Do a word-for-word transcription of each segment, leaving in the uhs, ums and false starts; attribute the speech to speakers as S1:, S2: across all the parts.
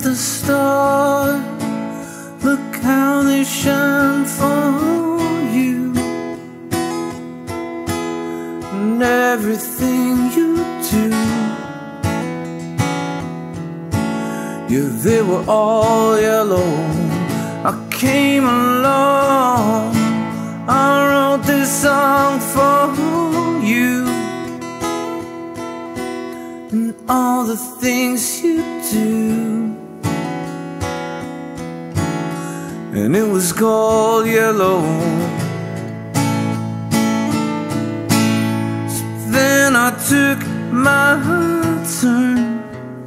S1: the stars, look how they shine for you. And everything you do, yeah, they were all yellow. I came along, I wrote this song for you. And all the things you do, and it was gold yellow. So then I took my turn.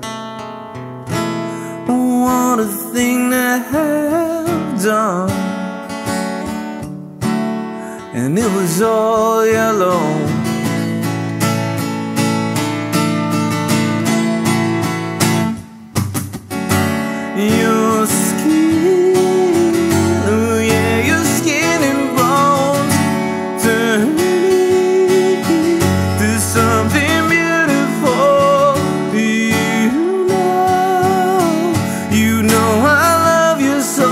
S1: What a thing to have done. And it was all yellow. Your skin, oh yeah, your skin and bones turning to something beautiful. You know, you know I love you so.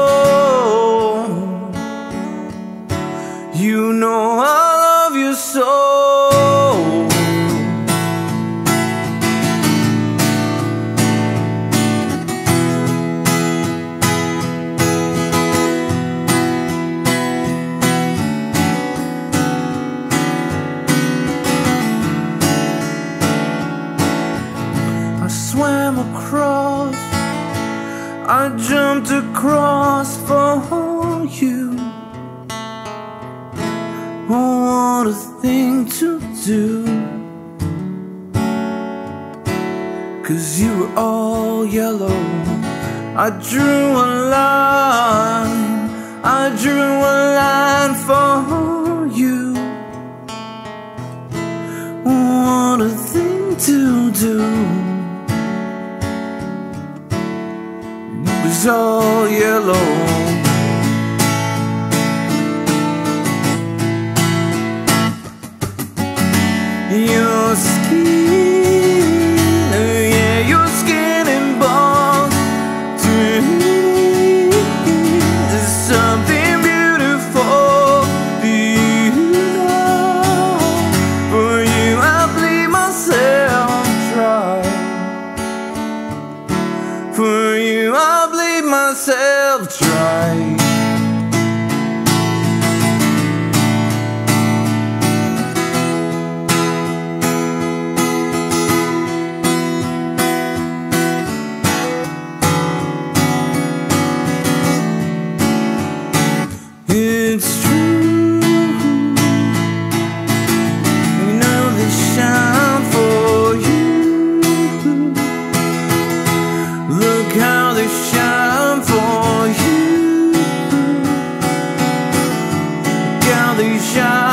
S1: You know I love you so. I swam across, I jumped across for you. Oh, what a thing to do, 'cause you were all yellow. I drew a line, I drew a line for you. What a thing to do. It was all yellow. Your skin, oh yeah, your skin and bones turning to something beautiful. Do you know? For you I bleed myself dry. For you I bleed myself dry. It's true, you know they shine for you. Look how they shine for you. Look how they shine.